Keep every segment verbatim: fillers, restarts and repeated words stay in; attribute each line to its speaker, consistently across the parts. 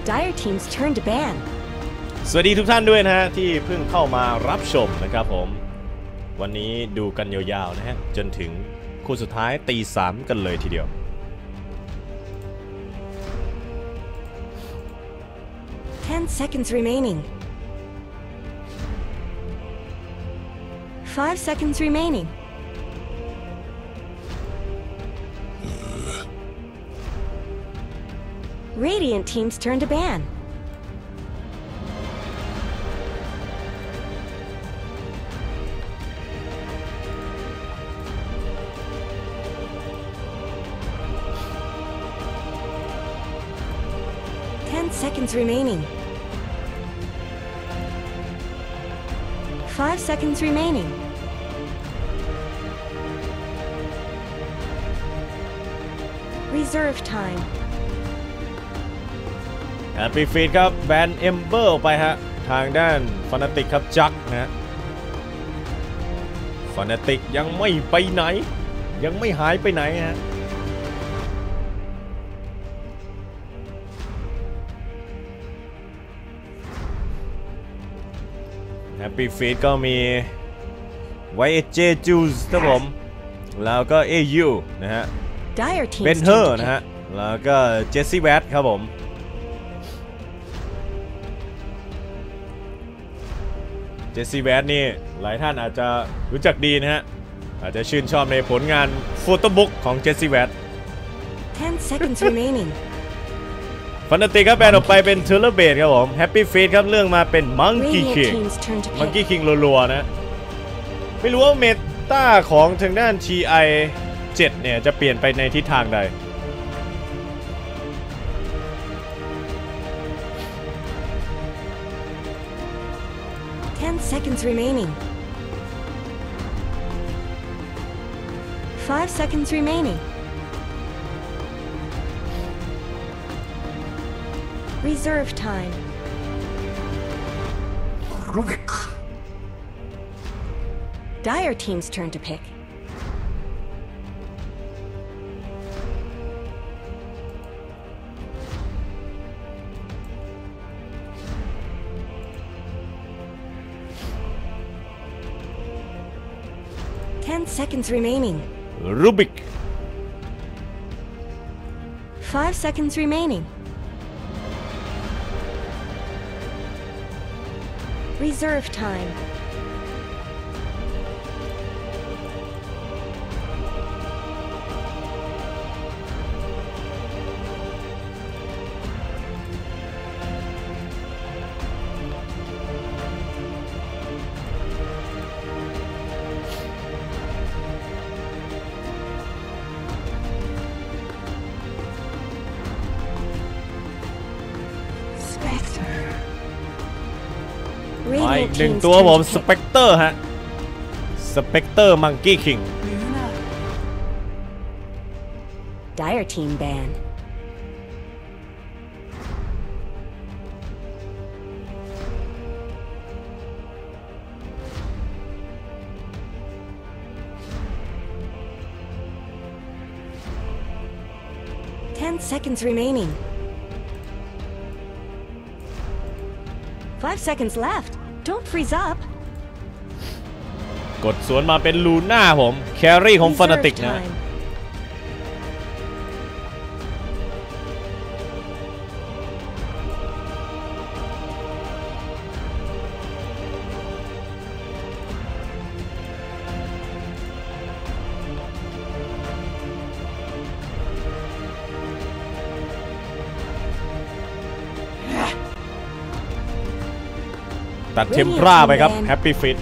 Speaker 1: Dire team's turn to ban
Speaker 2: สวัสดีทุกท่านด้วยนะฮะที่เพิ่งเข้ามารับชมนะครับผมวันนี้ดูกันยาวๆนะฮะจนถึงคู่สุดท้ายตีสามกันเลยทีเดียว
Speaker 1: ten seconds remaining five seconds remaining Radiant team's turn to ban ten seconds remaining five seconds remaining reserve time
Speaker 2: แฮปปี้ฟีดครับแบนเอมเบอร์ไปฮะทางด้านฟานาติกครับจักนะฮะฟานาติกยังไม่ไปไหนยังไม่หายไปไหนฮะแฮปปี้ฟีดก็มีไวเอเจจูสครับผมแล้วก็เอยูนะฮะเบนเฮอร์นะฮะแล้วก็เจสซี่แวตครับผมเจสซี่แวตนี่หลายท่านอาจจะรู้จักดีนะฮะอาจจะชื่นชอบในผลงานโฟโต้บุ๊กของเจสซี่แวต
Speaker 1: ten seconds remaining
Speaker 2: ฟันติครับแบนออกไปเป็นเทเลเบดครับผมแฮปปี้ฟีดครับเรื่องมาเป็นมังกี้คิงมังกี้คิงรัวๆนะไม่รู้ว่าเมตาของทางด้าน ที ไอ เจ็ดเนี่ยจะเปลี่ยนไปในทิศทางใด
Speaker 1: ten seconds remaining five seconds remaining reserve time Dire team's turn to pick ten seconds remaining
Speaker 2: Rubik
Speaker 1: five seconds remaining reserve time
Speaker 2: มาอีกหนึ่งตัวผมสเปกเตอร์ฮะสเปกเตอร์มังกี้คิง
Speaker 1: Dire team ban ten seconds remaining five seconds left don't freeze up
Speaker 2: กดสวนมาเป็นลูน่าผมแครี่ของฟานาติกนะตัดเทมพราไปครับแฮปปี้ฟิต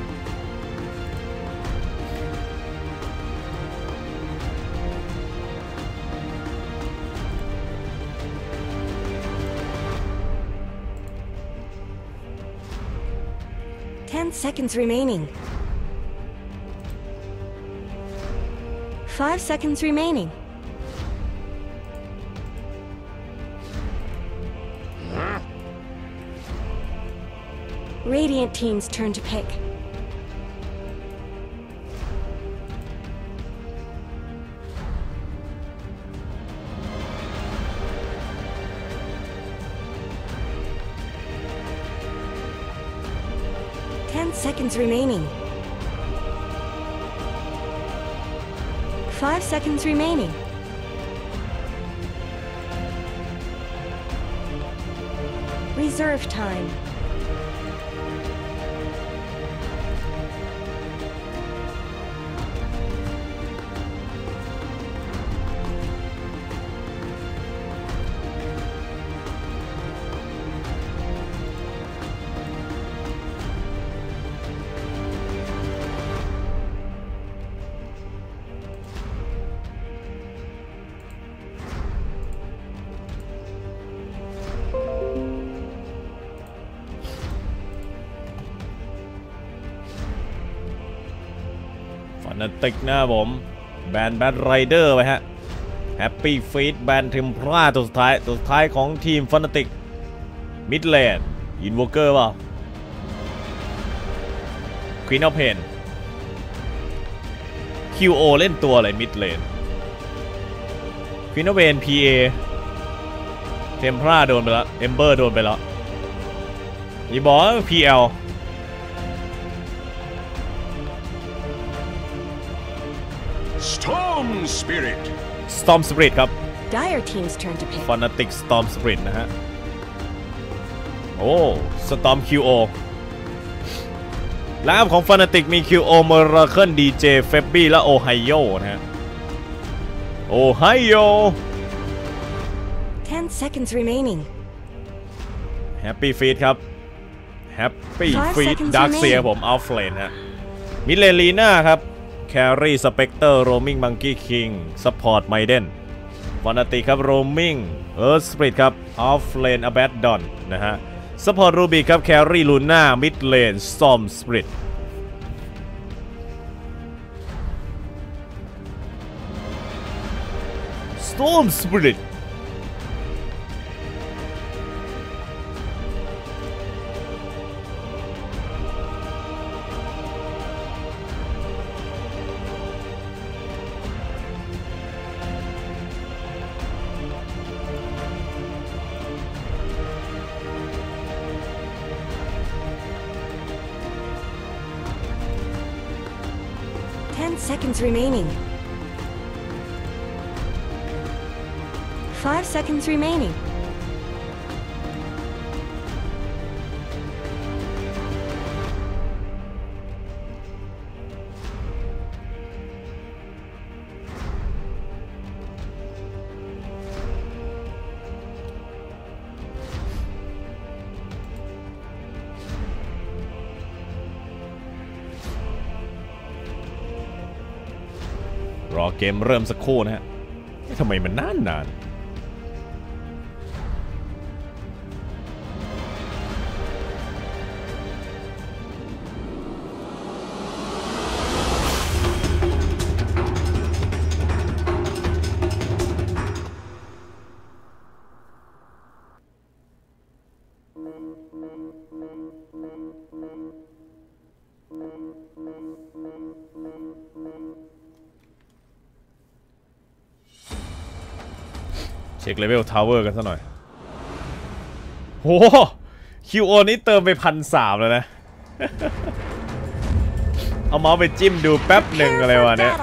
Speaker 1: ten seconds remaining five seconds remaining Radiant team's turn to pick. seconds remaining. Five seconds remaining. Reserve time.
Speaker 2: ฟันนาติกหน้าผมแบนแบทไรเดอร์ไปฮะแฮปปี้ฟีดแบนเทมพราตัวสุดท้ายตัวสุดท้ายของทีมฟันนาติกมิดเลนยินวอเกอร์เปล่าควีนออฟเพนคิวโอเล่นตัวอะไรมิดเลนควีนออฟเพนพีเอเทมพราโดนไปแล้วเอมเบอร์โดนไปแล้วยีบอลพีเอล
Speaker 3: Storm Spirit
Speaker 2: Storm Spirit ครับ
Speaker 1: Dire team's turn to pick.
Speaker 2: Fnatic Storm Spirit นะฮะโอ้ Storm คิว โอ แล้วของ Fnatic มี คิว โอ Miracle ดี เจ Febby และ Ohio นะฮะ Ohio
Speaker 1: Ten seconds remaining.
Speaker 2: Happy Feet ครับ Happy
Speaker 1: Five
Speaker 2: Feet
Speaker 1: seconds
Speaker 2: Darkseer
Speaker 1: remaining.
Speaker 2: ผม Outflame ฮะมิเลลีน่าครับ Carry Spectre Roaming Monkey King Support Maiden Fnatic ครับ Roaming Earth Spirit ครับ Offlane Abaddon นะฮะ Support Ruby ครับ Carry Luna Mid Lane Storm Spirit Storm Spirit
Speaker 1: Ten seconds remaining. Five seconds remaining.
Speaker 2: รอเกมเริ่มสักครู่นะฮะทำไมมันนานนานเช็คเลเวลทาวเวอร์กันซะหน่อยโห คิว โอ นี้เติมไปพันสามแล้วนะ เอาเมาส์ไปจิ้มดูแป๊บหนึ่งอะไรวะเนี่ย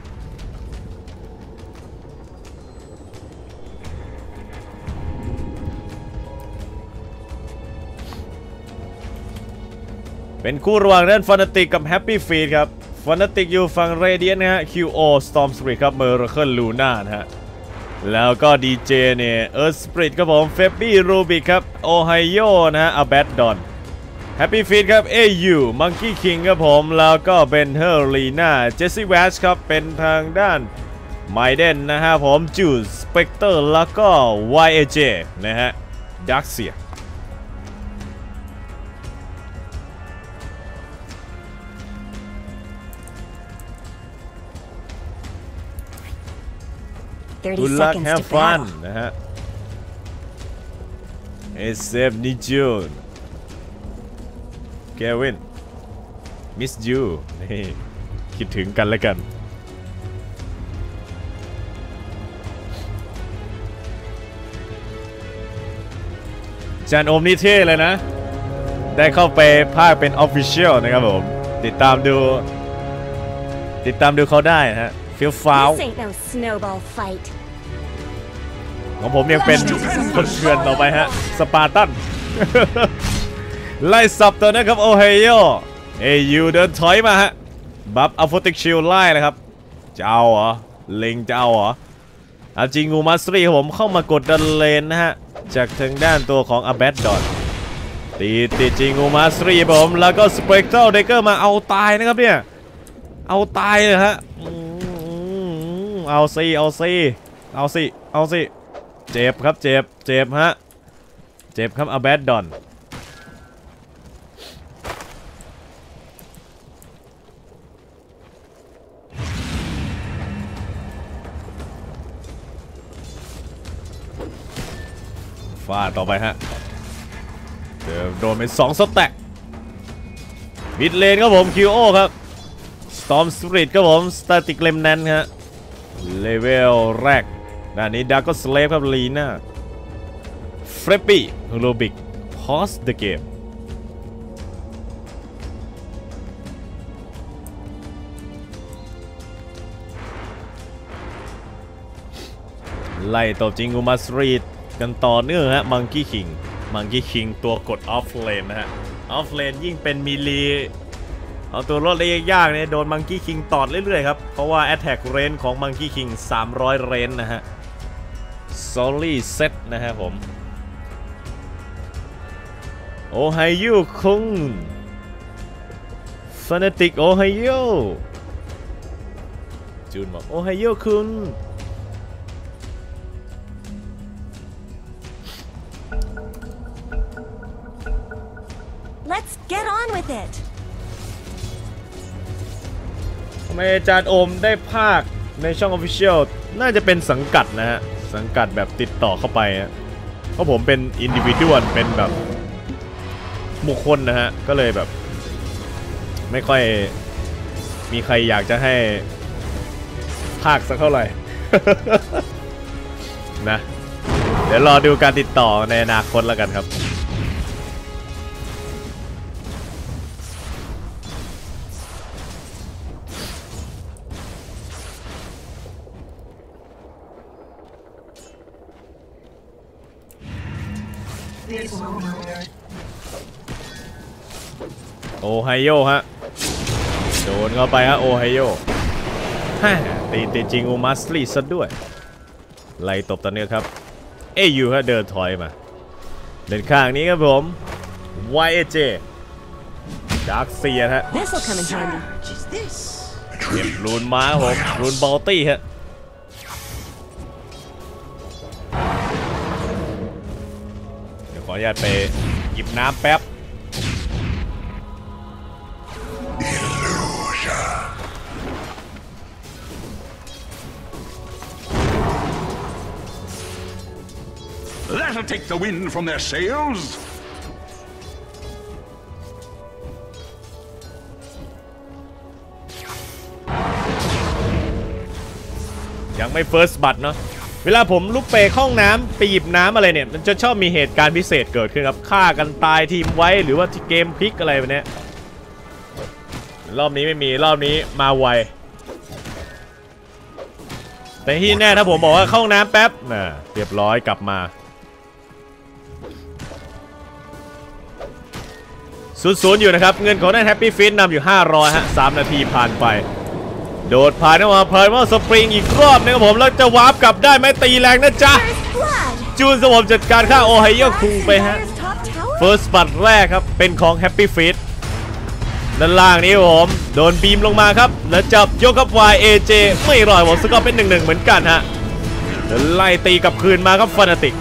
Speaker 2: เป็นคู่ระหว่างด้าน Fnatic กับ Happy Feet ครับ Fnatic อยู่ฝั่ง Radiant นะฮะ คิว โอ Storm Spirit ครับ Miracle Luna นะฮะแล้วก็ ดี เจ เนี่ย Earth Spirit ครับผม Febby Rubik ครับ Ohio นะฮะ Abaddon Happy Feet ครับ เอ ยู Monkey King ครับผมแล้วก็ Benher Lina Jesse Wash ครับเป็นทางด้าน Maiden นะฮะผม Juice Spectre แล้วก็ วาย เอ เจ นะฮะ Darkseer
Speaker 1: Thirty
Speaker 2: Good luck,
Speaker 1: seconds
Speaker 2: have
Speaker 1: to
Speaker 2: fun
Speaker 1: battle.
Speaker 2: นะฮะ เอ เอฟ นิจูนเกวิน Miss you นี่คิดถึงกันแล้วกันจานโอมนี่เท่เลยนะได้เข้าไปภาคเป็น Official นะครับผมติดตามดูติดตามดูเขาได้นะฮะเฟี้ยวฟ้าว
Speaker 1: This ain't no snowball fight.
Speaker 2: ของผมยังเป็นคนเถื่อนต่อไปฮะสปาร์ตัน ไล่สับตัวนะครับโอไฮโอเอยูเดินถอยมาฮะบัฟอัลโฟติกชิลไล่เลยครับจะเอาเหรอเล็งจะเอาเหรอเอาจริงงูมาสตรีครับผมเข้ามากดดันเลนนะฮะจากทางด้านตัวของอเบดดอนตีตีจริงงูมาสตรีผมแล้วก็สเปกเตอร์เดเกอร์มาเอาตายนะครับเนี่ยเอาตายเลยฮะเอาสิเอาสิเอาสิเอาสิเจ็บครับเจ็บเจ็บฮะเจ็บครับอเบดดอนฟาดต่อไปฮะเดี๋ยวโดนไปสองสแต็กมิดเลนครับผมคิวโอครับสตอร์มสปิริตครับผมสแตติกเลมแนนฮะเลเวลแรกด้านนี้ดาร์ก็สเลฟครับลีน่าเฟรปปี้โรบิกพอสเดอะเกมไล่ตบจริงกูมาสตรีทกันต่อเนื่องฮะมังกี้คิงมังกี้คิงตัวกดออฟเลนนะฮะออฟเลนยิ่งเป็นมีลีเอาตัวรอดได้ยากๆเนี่ยโดนมังกี้คิงตอดเรื่อยๆครับเพราะว่า Attack Range ของมังกี้คิงสามร้อยเรนนะฮะ Solly Set นะฮะผมโอไฮโอคุง Fanatic โอไฮโอจูนบอกโอไฮโอคุง
Speaker 1: Let's get on with it.
Speaker 2: ทำไมอาจารย์โอมได้ภาคในช่อง Official น่าจะเป็นสังกัดนะฮะสังกัดแบบติดต่อเข้าไปฮะเพราะผมเป็น Individual เป็นแบบบุคคลนะฮะก็เลยแบบไม่ค่อยมีใครอยากจะให้ภาคสักเท่าไหร่ นะเดี๋ยวรอดูการติดต่อในอนาคตแล้วกันครับโอไฮโอฮะโดนเข้าไปฮะโอไฮโอฮ่าตีตีจริงอูมาสลีซะด้วยไล่ตบตอนนี้ครับเอยูฮะเดินถอยมาเดินข้างนี้ครับผม วาย เอ เจ ดาร์คเซียฮะ
Speaker 1: This'll come in handy.
Speaker 2: เก็บรูนม้าผมรูนบอลตี้ฮะเดี๋ยวขออนุญาตไปหยิบน้ำแป๊บ
Speaker 3: That'll take the wind from their sails.
Speaker 2: ยังไม่ first blood เนาะเวลาผมลุกไปเข้าห้องน้ำไปหยิบน้ำอะไรเนี่ยมันจะชอบมีเหตุการณ์พิเศษเกิดขึ้นครับฆ่ากันตายทีมไว้หรือว่าที่เกมพลิกอะไรแบบนี้รอบนี้ไม่มีรอบนี้มาไวแต่ที่แน่ถ้าผมบอกว่าเข้าห้องน้ำแป๊บน่ะเรียบร้อยกลับมาศูนย์อยู่นะครับเงินของนั่นแฮปปี้ฟินนำอยู่ห้าร้อยฮะสามนาทีผ่านไปโดดผ่านเข้ามาเพลินว่าสปริงอีกรอบนะครับผมแล้วจะวาร์ปกลับได้ไหมตีแรงนะจ๊ะจูนสมบจัดการฆ่าโอไฮโอคุงไปฮะเฟิร์สบัตแรกครับเป็นของแฮปปี้ฟิตด้านล่างนี้ผมโดนบีมลงมาครับแล้วจับยกกับ วาย เอ เจ ไม่รอดผมสกอร์เป็น หนึ่งหนึ่ง เหมือนกันฮะแล้วไล่ตีกลับคืนมาครับฟานาติก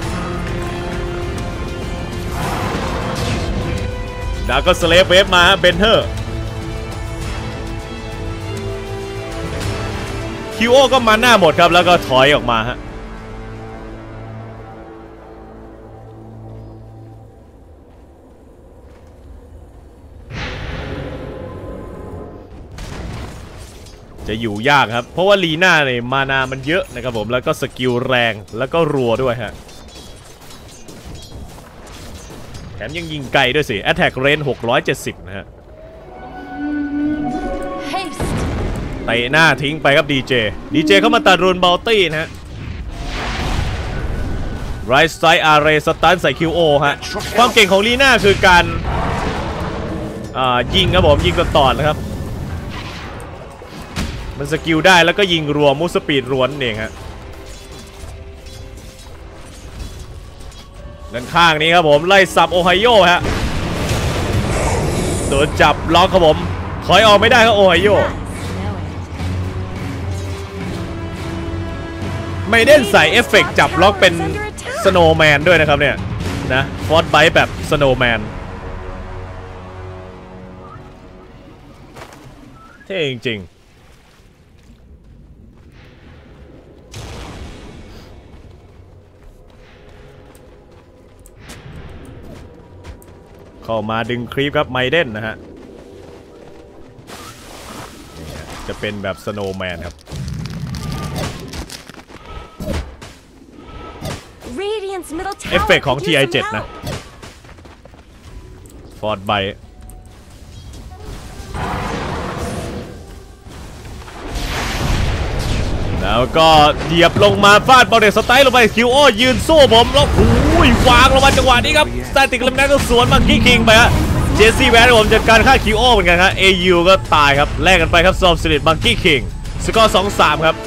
Speaker 2: ดาก็สเลฟเวฟมาเบนเทอร์คิวโอก็มาหน้าหมดครับแล้วก็ถอยออกมาฮะจะอยู่ยากครับเพราะว่าลีน่าเนี่ยมานามันเยอะนะครับผมแล้วก็สกิลแรงแล้วก็รัวด้วยฮะถมยังยิงไกลด้วยสิ Attack Range หกร้อยเจ็ดสิบนะฮะเตะหน้าทิ้งไปครับดีเจดีเจเข้ามาตัดรูนบัลตี้นะฮะไรส์ไซอาร์เรสตันใส่ คิว โอ ฮะความเก่งของลีน่าคือการยิงครับผมยิงต่อๆนะครับมันสกิลได้แล้วก็ยิงรัวมูสปีดรวนเองฮะด้านข้างนี้ครับผมไล่สับโอไฮโอฮะโดนจับล็อกครับผมถอยออกไม่ได้ครับโอไฮโอไม่ได้ใส่เอฟเฟกต์จับล็อกเป็นสโนว์แมนด้วยนะครับเนี่ยนะฟอร์ดไบต์แบบสโนว์แมนเท่จริงๆเข้ามาดึงครีปครับไมเดนนะฮะจะเป็นแบบสโนว์แมนครับเอฟเฟกต์ของ ที ไอ เซเว่น นะฟอร์ดไบแล้วก็เหยียบลงมาฟาดบอลเดสไตล์ลงไปคิวโอยืนสู้ผมแล้วโอ้ยวางลงมาจังหวะนี้ครับสแตติกลำนั้นก็สวนมังกี้คิงไปฮะเจสซี่แวนผมจัดการฆ่าคิวโอเหมือนกันครับ เอ ยู ก็ตายครับแลกกันไปครับซอมสลิดมังกี้คิงสกอร์ สองสาม ครับ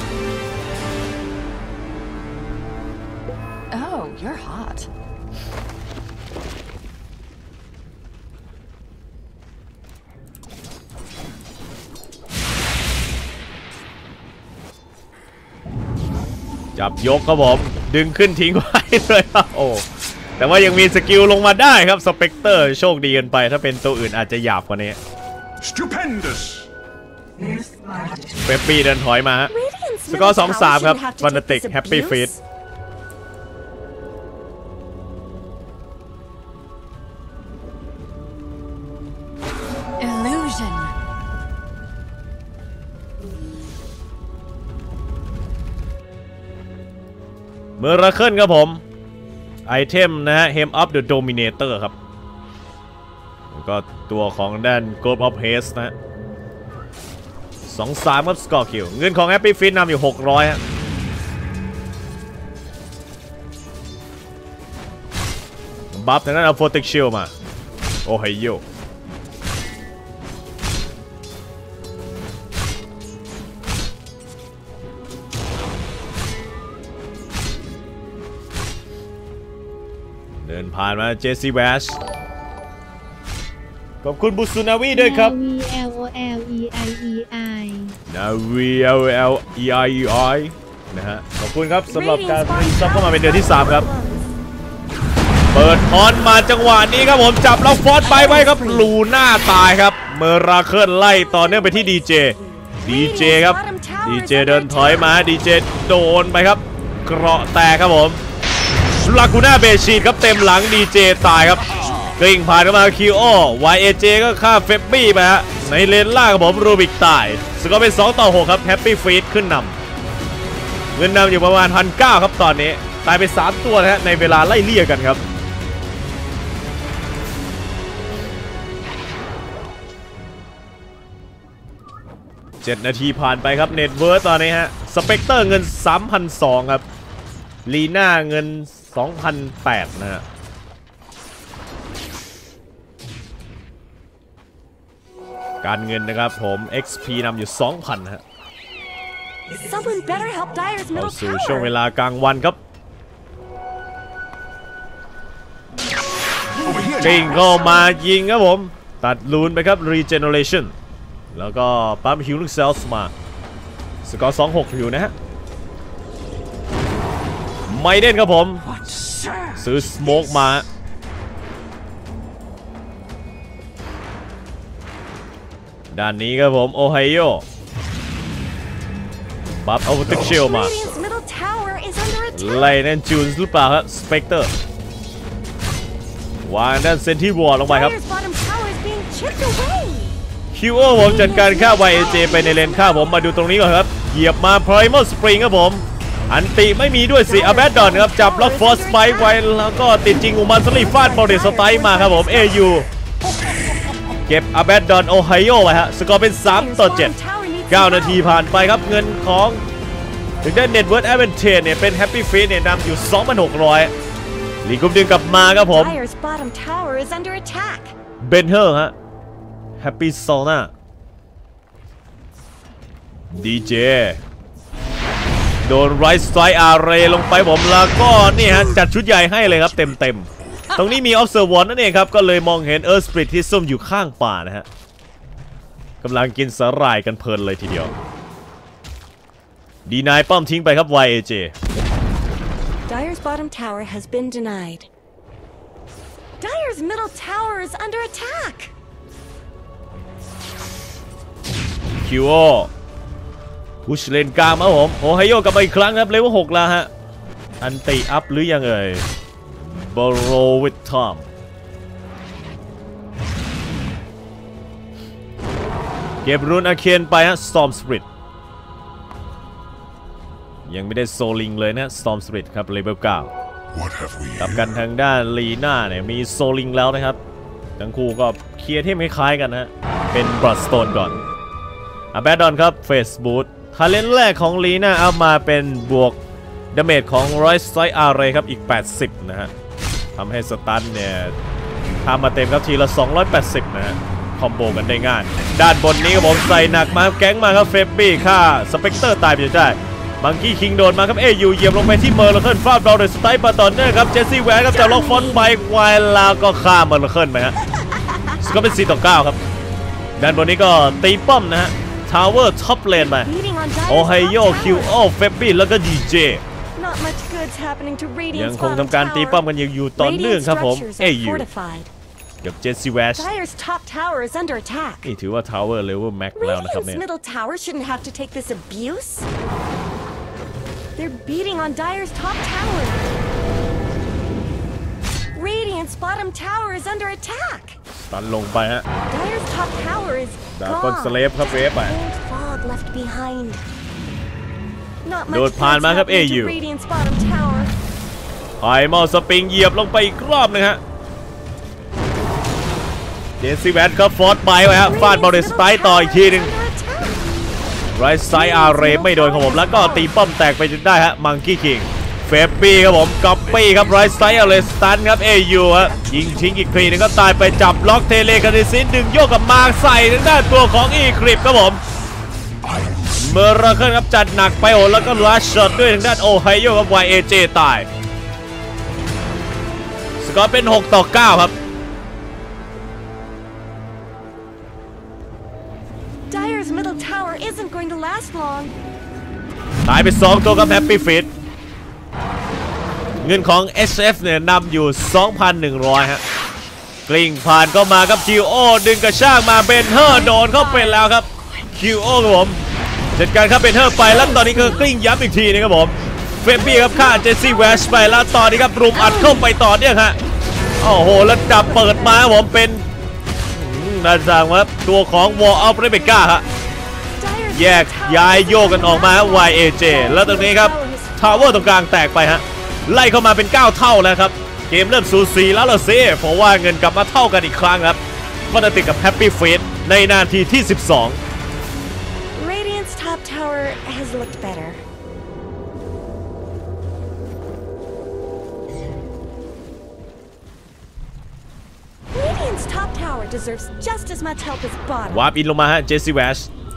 Speaker 2: จับยกครับผมดึงขึ้นทิ้งไว้เลยครับโอ้แต่ว่ายังมีสกิลลงมาได้ครับสเปกเตอร์โชคดีกันไปถ้าเป็นตัวอื่นอาจจะหยาบกว่านี้
Speaker 3: Stupendous
Speaker 2: เปปปี้เดินถอยมาสกอร์ สองสาม ครับฟันติกแฮปปี้ฟีดเมอราเคิลครับผมไอเทมนะฮะ Hem of the Dominator ครับแล้วก็ตัวของด้าน Gold of Haste นะฮะ สองสาม ครับสกอร์คิวเงินของ Happy Feet นำอยู่หกร้อยฮะบัฟทางด้านเอาโฟติกชิลมาโอไฮโอเดินผ่านมาเจสซี่แวชขอบคุณบุสุนาวีด้วยครับ
Speaker 4: L O L E I E I
Speaker 2: นาวี L L E I E I นะฮะขอบคุณครับสำหรับการรีซับเข้ามาเป็นเดือนที่สามครับเปิดออนมาจังหวะนี้ครับผมจับแล้วฟอสไปไว้ครับลูน่าตายครับเมอราเคิลไล่ต่อเนื่องไปที่ดีเจดีเจครับดีเจเดินถอยมาดีเจโดนไปครับเกราะแตกครับผมลากูน่าเบชีดครับเต็มหลังดีเจตายครับกริ่งผ่านเข้ามาคิวโอ วาย เอ เจ ก็ฆ่าเฟบบี้ไปฮะในเลนล่างครับผมรูบิกตายสกอร์เป็นสองต่อหกครับแฮปปี้ฟีดขึ้นนำเงินนำอยู่ประมาณ หนึ่งพันเก้าร้อย ครับตอนนี้ตายไปสามตัวนะฮะในเวลาไล่เลี่ยกันครับเจ็ดนาทีผ่านไปครับเน็ตเวิร์ธตอนนี้ฮะสเปกเตอร์เงิน สามพันสองร้อย ครับลีน่าเงิน สองพันแปดร้อย นะฮะการเงินนะครับผม เอ็กซ์ พี นำอยู่ สองพัน ฮะเข้าสู่ช่วงเวลากลางวันครับปิงเข้ามายิงครับผมตัดลูนไปครับ Regeneration แล้วก็ปั๊มฮิวลิงเซลส์มาสกอร์ สองหก อยู่นะฮะไมเดนครับผมซื้อสโมกมาด้านนี้ครับผมโอไฮโอบัฟเอาติกเชลมาไล่นั่นจูนส์หรือเปล่าครับสเปกเตอร์วางด้านเซนที่วอร์ลงไปครับคิวโอผมจัดการฆ่า วาย เอ เจ ไปในเลนฆ่าผมมาดูตรงนี้ก่อนครับเหยียบมา Primal Spring ครับผมอันติไม่มีด้วยสิอาแบดดอนครับจับล็อกฟอร์สไปไว้แล้วก็ติดจริงอุมันสลีฟาดบอลเดสไตล์มาครับผม เอ ยู เก็บอาแบดดอนโอไฮโอไว้ฮะสกอร์เป็นสามต่อเจ็ด เก้านาทีผ่านไปครับเงินของถึงได้เน็ตเวิร์ธแอดเวนเทจเนี่ยเป็นแฮปปี้ฟีดเนี่ยนำอยู่ สองพันหกร้อย ลีกุมดึงกลับมาครับผมเบนเฮอร์ฮะแฮปปี้โซน่าดีเจโดนไรส์ไซอาร์เรลงไปผมแล้วก็นี่ฮะจัดชุดใหญ่ให้เลยครับเต็มเต็มตรงนี้มีออฟเซอร์วอนนั่นเองครับก็เลยมองเห็นเอิร์ธสปริตที่ซุ่มอยู่ข้างป่านะฮะกำลังกินสาหร่ายกันเพลินเลยทีเดียวดีนายป้อมทิ้งไปครับ วาย เอ เจ
Speaker 1: Dire's bottom tower has been denied. Dire's middle tower is under attack.
Speaker 2: คิวโอพุชเลนกลางมาผมโอไฮโอกลับมาอีกครั้งครับเลเวลหกแล้วฮะอันติอัพหรือยังเอ่ยบอโรวิททอมเก็บรูนอาเคนไปฮะ Storm Spirit ยังไม่ได้โซลิงเลยนะ Storm Spirit ครับเลเวลเก้ากับกันทางด้านลีน่าเนี่ยมีโซลิงแล้วนะครับทั้งคู่ก็เคลียร์ที่ไม่คล้ายกันนะเป็นบลัดสโตนก่อนอาแบดดอนครับเฟสบูททาเลนต์แรกของลีน่าเอามาเป็นบวกดาเมจของไรส์ไซอาร์เรครับอีกแปดสิบนะฮะทำให้สตันเนี่ยทำมาเต็มครับทีละสองร้อยแปดสิบนะฮะคอมโบกันได้ง่ายด้านบนนี้ครับผมใส่หนักมาแก๊งมาครับเฟบบี้ฆ่าสเปกเตอร์ตายไปได้มังกี้คิงโดนมาครับเอยูเหยียบลงไปที่เมอร์ลเคิลฟาดเราโดยสไตล์มาต่อเนื่องครับเจสซี่แวนครับจะล็อกฟอนต์ไปไวแล้วก็ฆ่าเมอร์ลเคิลไปฮะก็เป็นสี่ต่อเก้าครับด้านบนนี้ก็ตีป้อมนะฮะทาวเวอร์ท็อปเลนมาโอไฮโอคิวโอเฟบบี้แล้วก็ดีเจยังคงทำการตีป้อมกันยังอยู่ต่อเนื่องครับผมเอยูกับเจสซี่แวชนี่ถือว่าทาวเวอร์เลเวลแม็กแล้วนะครับเนี่ย
Speaker 1: They're beating on Dire's top tower. Radiant's bottom tower is under attack.
Speaker 2: ตันลงไปฮะ
Speaker 1: Dire's top tower is
Speaker 2: ดาบคนสเลฟครับเวฟไป
Speaker 1: Old fog left behind. Not
Speaker 2: โด
Speaker 1: much
Speaker 2: ดผ่านมาครับ เอ ยู
Speaker 1: Radiant's bottom tower.
Speaker 2: ไฮมอลสปริงเหยียบลงไปอีกรอบนึงฮะเจสซี่แวนครับฟอร์ดไปไว้ฮะฟาดบอลเดสไตล์ต่ออีกทีหนึ่งไรส์ไซอาร์เรไม่โดนครับผมแล้วก็ตีป้อมแตกไปจนได้ฮะมังกี้คิงเฟบบี้ครับผมก๊อปปี้ครับไรส์ไซอาร์เรสตันครับเอยูฮะยิงทิ้งอีกทีนึงก็ตายไปจับล็อกเทเลคานิซินดึงโยกกับมาใส่ทางด้านตัวของอีคลิปครับผมเมอร์ราเคิลครับจัดหนักไปโอ้แล้วก็ลัชช็อตด้วยทางด้านโอไฮโอครับ วาย เอ เจ ตายสกอร์เป็นหกต่อเก้าครับ
Speaker 1: Dire's middle tower isn't going to last long.
Speaker 2: ตายไปสองตัวกับแฮปปี้ฟิตเงินของ เอช เอฟ เนี่ยนำอยู่ สองพันหนึ่งร้อย ฮะกลิ้งผ่านก็มาครับคิวโอดึงกระชากมาเบนเฮอร์โดนเข้าไปแล้วครับคิวโอครับผมจัดการครับเบนเฮอร์ไปแล้วตอนนี้ก็กลิ้งย้ำอีกทีนึงครับผมเฟบบี้ครับฆ่าเจสซี่แวชไปแล้วตอนนี้ครับรุมอัดเข้าไปต่อเนี่ยฮะโอ้โหแล้วจับเปิดมาครับผมเป็นด้านซ้ายครับตัวของวอลอัลเรเบก้าฮะแยกย้ายโยกกันออกมา วาย เอ เจ แล้วตรงนี้ครับทาวเวอร์ตรงกลางแตกไปฮะไล่เข้ามาเป็นเก้าเท่าแล้วครับเกมเริ่มสูสีแล้วล่ะสิเพราะว่าเงินกลับมาเท่ากันอีกครั้งครับมันติดกับแฮปปี้เฟสในนาทีที่สิบสอง
Speaker 1: Radiant's top tower has looked better. Radiant's top tower deserves just as much help as bottom.
Speaker 2: วาร์ปอินลงมาฮะเจสซี่แวช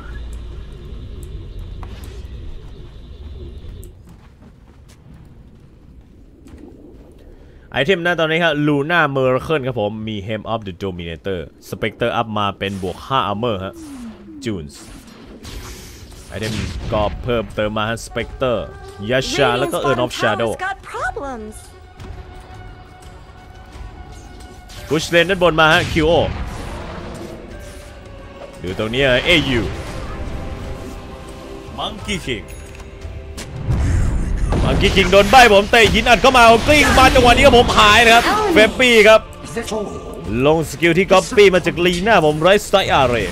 Speaker 2: ไอเทมหน้าตอนนี้ครับลูน่าเมอร์เคิลครับผมมี Hem of the Dominator Spectre อัพมาเป็นบวกห้า Armor ฮะ Junes ไอเทมก็เพิ่มเติมมาฮะ Spectre ยาชาแล้วก็ Urn of Shadow พุชเลนด้านบนมาฮะ คิว โอ ดูตรงนี้ เอ ยู มังกี้คิงมังกี้คิงโดนใบผมเตะหินอัดเข้ามากลิ้งมาจังหวะนี้ครับผมหายนะครับเฟบบี้ครับลงสกิลที่ก๊อปปี้มาจากลีน่าผมไรส์ไซอาร์เร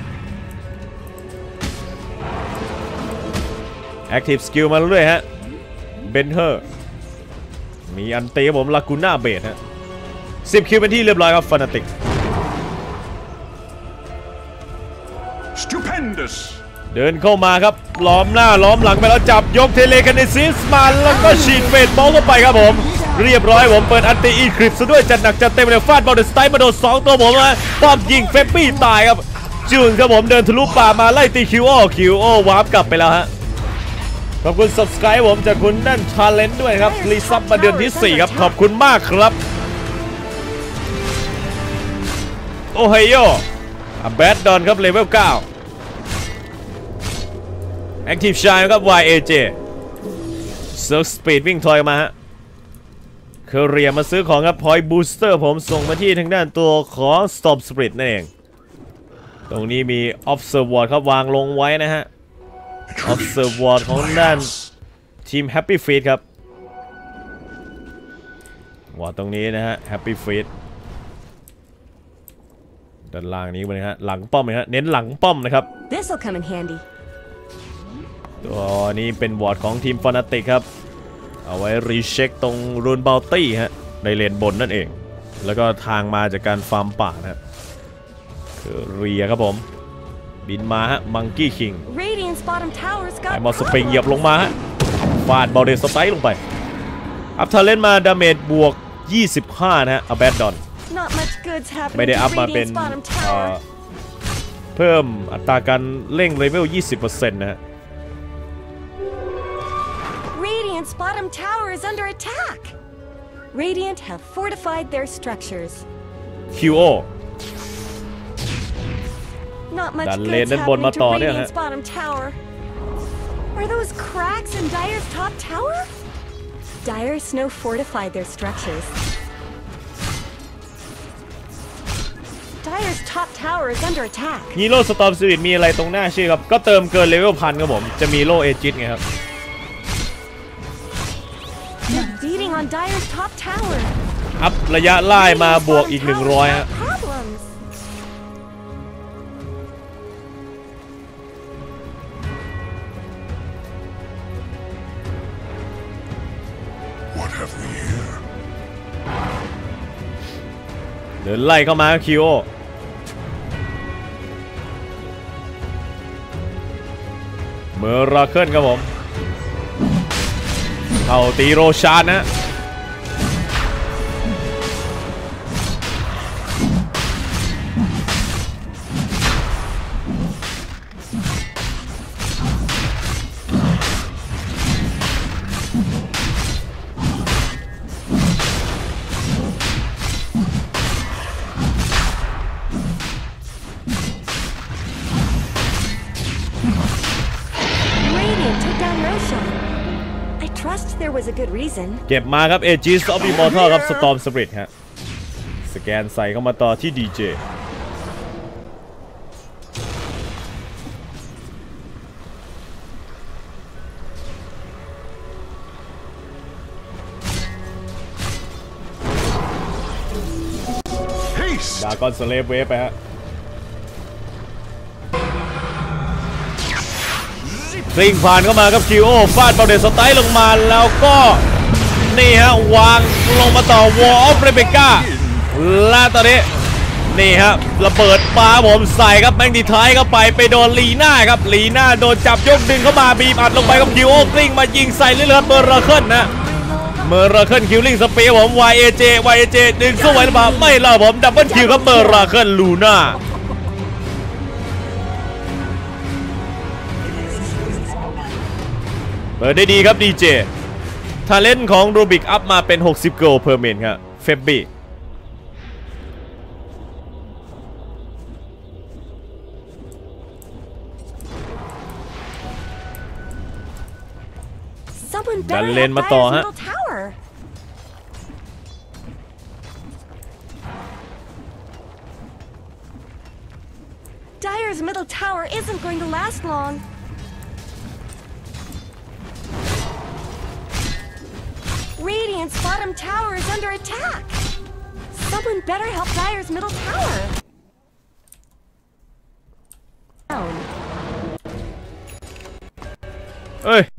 Speaker 2: แอคทีฟสกิลมาเรื่อยฮะบนเทอร์มีอันเตะผมลากูน่าเบดฮะสิบคิวเป็นที่เรียบร้อยครับฟานาติก
Speaker 3: Stupendous.
Speaker 2: เดินเข้ามาครับล้อมหน้าล้อมหลังไปแล้วจับยกเทเลคเนซิสมาแล้วก็ฉีดเฟดบอลเข้าไปครับผมเรียบร้อยผมเปิดอันติอีคลิปซะด้วยจัดหนักจัดเต็มเลยฟาดบอลเดอะสไตล์มาโดนสองตัวผมนะป้อมยิงเฟปปี้ตายครับจูนครับผมเดินทะลุป่ามาไล่ตีคิวโอคิวโอวาร์ปกลับไปแล้วฮะขอบคุณ Subscribe ผมจากคุณนั่นชาเลนจ์ด้วยครับรีซับมาเดือนที่สี่ครับขอบคุณมากครับโอไฮโอแบดดอนครับเลเวลเก้าแอคทีฟชายครับ วาย เอ เจ เซิร์ฟสปีดวิ่งทอยมาฮะเคอเรียมาซื้อของครับพอยบูสเตอร์ผมส่งมาที่ทางด้านตัวของ Storm Spirit นั่นเองตรงนี้มี Observer ครับวางลงไว้นะฮะ Observer ของด้านทีม Happy Feet ครับวางตรงนี้นะฮะ Happy Feet ด้านล่างนี้ไปนะฮะหลังป้อมนะฮะเน้นหลังป้อมนะครับ
Speaker 1: This'll come in handy.
Speaker 2: ตัวนี้เป็นวอร์ดของทีมฟานาติกครับเอาไว้รีเช็คตรงรูนบัลตี้ฮะในเลนบนนั่นเองแล้วก็ทางมาจากการฟาร์มป่านะคือเรียครับผมบินมาฮะมังกี้คิงไอ้มอสปริงเหยียบลงมาฮะฟาดบอลเดสไตล์ลงไปอัพทาเลนมาดาเมจบวกยี่สิบห้านะฮะอแบดดอนไม่ได้อัพมาเป็นเพิ่มอัตราการเร่งเลเวล ยี่สิบเปอร์เซ็นต์ นะฮะ
Speaker 1: Radiant's bottom tower is under attack. Radiant have fortified their structures.
Speaker 2: คิว โอ
Speaker 1: Not much good happening to Radiant's bottom tower. Are those cracks in Dire's top tower? Dire Snow fortified their structures. Dire's top tower is under attack.
Speaker 2: ฮีโร่สตอร์มสวิตมีอะไรตรงหน้าชื่อครับก็เติมเกินเลเวลพันครับผมจะมีโล่เอจิตไงครับ
Speaker 1: On Dire's top tower.
Speaker 2: อัพระยะไล่มาบวกอีกหนึ่งร้อยฮะเดินไล่เข้ามาคิวเมอร์ราเคิลครับผมเข้าตีโรชานนะเก็บมาครับเอจิสออฟอิมอร์ทัลครับสตอร์มสปริตฮะสแกนใส่เข้ามาต่อที่ดีเจดากอนสเลฟเวฟไปฮะซิงผ่านเข้ามาครับคิวโอฟาดบอลเดสไตล์ลงมาแล้วก็นี่ฮะวางลงมาต่อวอลออฟเรเบก้าและตอนนี้นี่ฮะระเบิดปาผมใส่ครับแมงดีท้ายเข้าไปไปโดนลีน่าครับลีน่าโดนจับยกดึงเข้ามาบีบอัดลงไปกับคิวโอกลิ้งมายิงใส่เรื่อยๆเมอร์ราเคิลนะเมอร์ราเคิลคิวลิงสเปียร์ผม วาย เอ เจ วาย เอ เจ ดึงสู้ไว้หรือเปล่าไม่เล่าผมดับเบิลคิวครับเมอร์ราเคิลลูน่าเปิดได้ดีครับดีเจทาเลนต์ของรูบิกอัพมาเป็นหกสิบโกลเพอร์เมนต์ครับเฟบบี้ดันเลนมาต่อฮะ
Speaker 1: Dire's middle tower isn't going to last long. Radiant's bottom tower is under attack. Someone better help Dire's middle tower. Down.
Speaker 2: เอ้ย